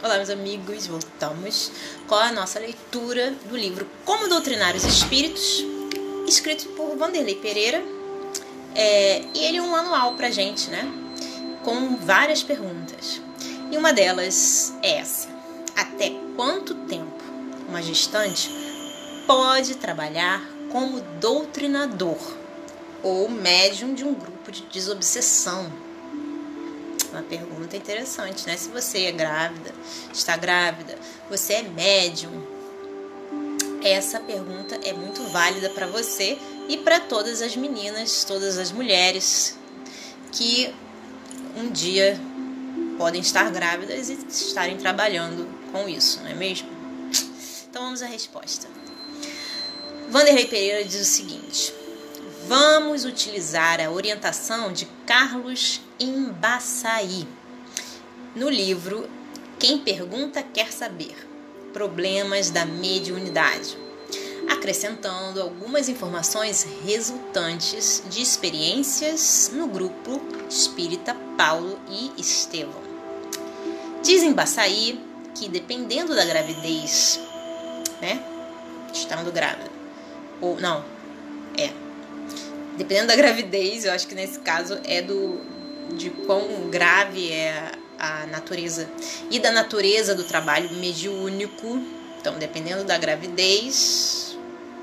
Olá, meus amigos, voltamos com a nossa leitura do livro Como Doutrinar os Espíritos, escrito por Wanderley Pereira. E ele é um manual pra gente, né? Com várias perguntas. E uma delas é essa: até quanto tempo uma gestante pode trabalhar como doutrinador ou médium de um grupo de desobsessão? Uma pergunta interessante, né? Se você é grávida, está grávida, você é médium, essa pergunta é muito válida para você e para todas as meninas, todas as mulheres que um dia podem estar grávidas e estarem trabalhando com isso, não é mesmo? Então vamos à resposta. Wanderley Pereira diz o seguinte: vamos utilizar a orientação de Carlos Embaçaí no livro Quem Pergunta Quer Saber, Problemas da Mediunidade, acrescentando algumas informações resultantes de experiências no grupo espírita Paulo e Estevão. Diz Embaçaí que dependendo da gravidez, né, estando grávida, ou não, dependendo da gravidez, eu acho que nesse caso é de quão grave é a natureza e da natureza do trabalho mediúnico. Então, dependendo da gravidez,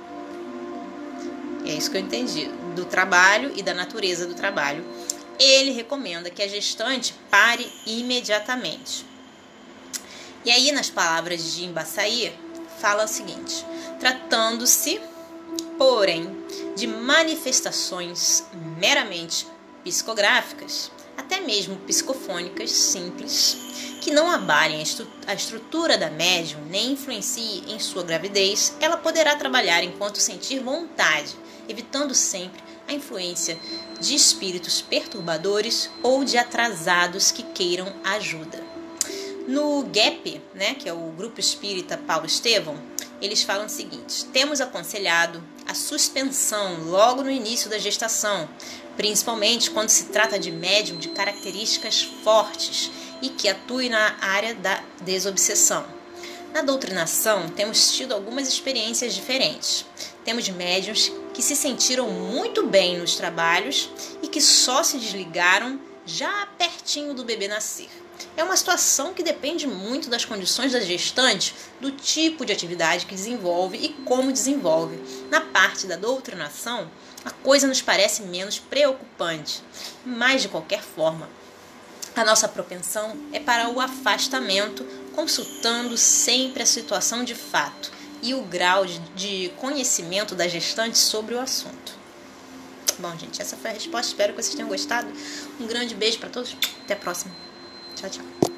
é isso que eu entendi, do trabalho e da natureza do trabalho, ele recomenda que a gestante pare imediatamente. E aí, nas palavras de Embaçaí, fala o seguinte: tratando-se, porém, de manifestações meramente psicográficas, até mesmo psicofônicas simples, que não abalem a estrutura da médium nem influenciem em sua gravidez, ela poderá trabalhar enquanto sentir vontade, evitando sempre a influência de espíritos perturbadores ou de atrasados que queiram ajuda. No GEP, né, que é o Grupo Espírita Paulo Estevão, eles falam o seguinte: temos aconselhado a suspensão logo no início da gestação, principalmente quando se trata de médium de características fortes e que atue na área da desobsessão. Na doutrinação, temos tido algumas experiências diferentes. Temos médiuns que se sentiram muito bem nos trabalhos e que só se desligaram já pertinho do bebê nascer. É uma situação que depende muito das condições da gestante, do tipo de atividade que desenvolve e como desenvolve. Na parte da doutrinação, a coisa nos parece menos preocupante, mas de qualquer forma, a nossa propensão é para o afastamento, consultando sempre a situação de fato e o grau de conhecimento da gestante sobre o assunto. Bom, gente, essa foi a resposta. Espero que vocês tenham gostado. Um grande beijo para todos. Até a próxima. Tchau, tchau.